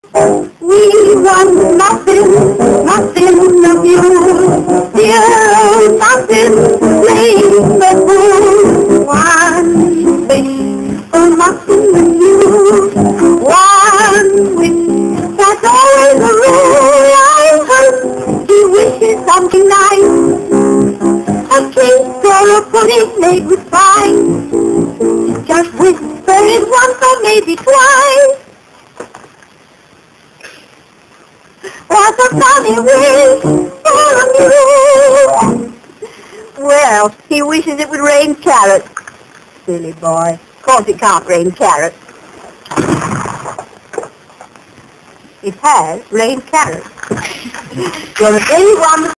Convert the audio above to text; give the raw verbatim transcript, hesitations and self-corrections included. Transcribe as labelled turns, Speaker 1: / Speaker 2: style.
Speaker 1: We want Muffin, Muffin the Mule. Dear Muffin, playing the fool. One wish for Muffin the Mule. One wish, that's always the rule. I hope he wishes something nice. A cake or a pudding made with fine. Just whisper it once or maybe twice. What a funny wish for a mule. Well, he wishes it would rain carrots. Silly boy. Of course it can't rain carrots. It has rained carrots. You're the only one